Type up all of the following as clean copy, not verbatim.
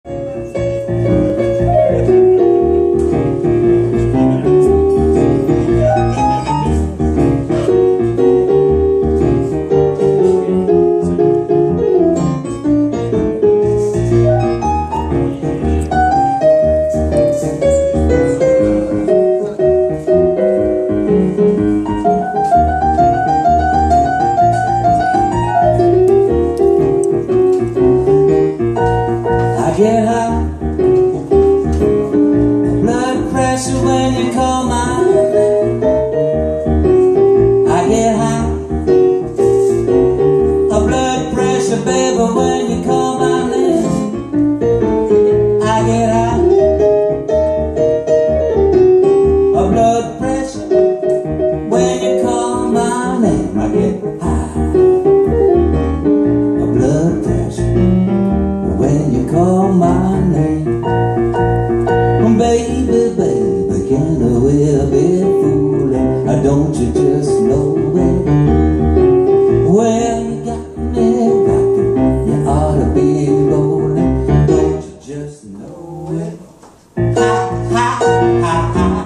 Get high, blood pressure when you call my name. I get high, a blood pressure, baby, when you call my name. I get high, a blood pressure when you call my name. I get high, a blood pressure when you call my name. Baby, baby, can we be fooling? Don't you just know it? Well, you got me rocking, you ought to be rolling. Don't you just know it? Ha, ha, ha, ha.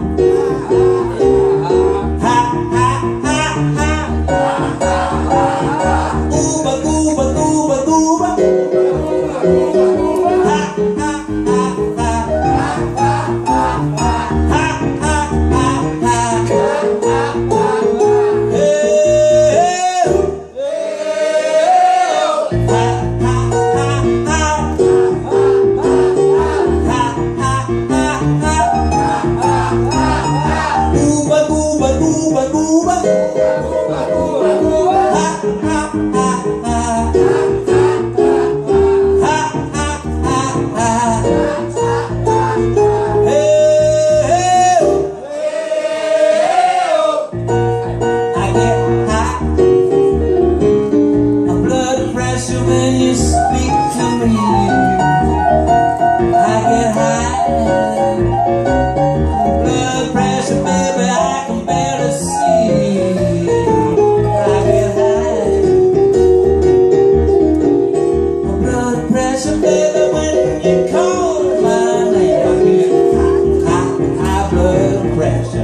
When you speak to me, I get high. Blood pressure, baby, I can barely see. I get high. Blood pressure, baby, when you call my name. I get high blood pressure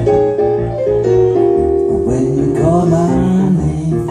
when you call my name.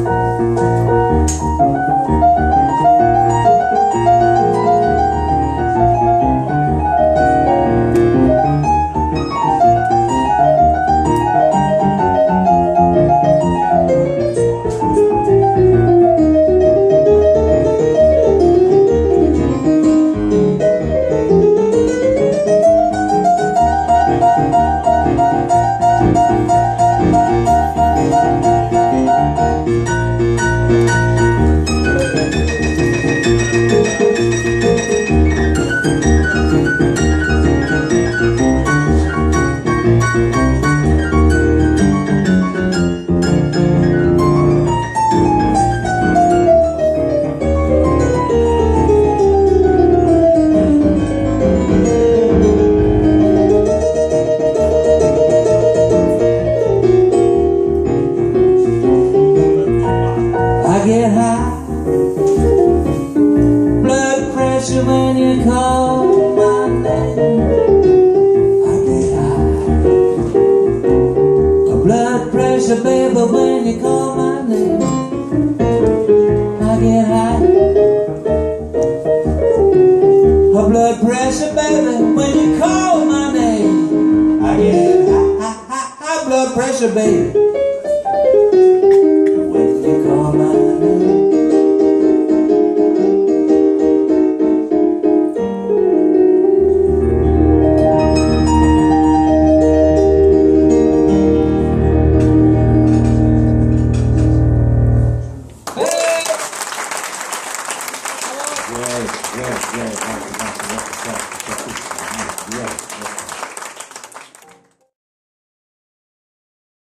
I get high, blood pressure when you call my name. I get high, a blood pressure, baby, when you call my name. I get high, a blood pressure, baby, when you call my name. I get high blood pressure, baby, when you call my name. Yes.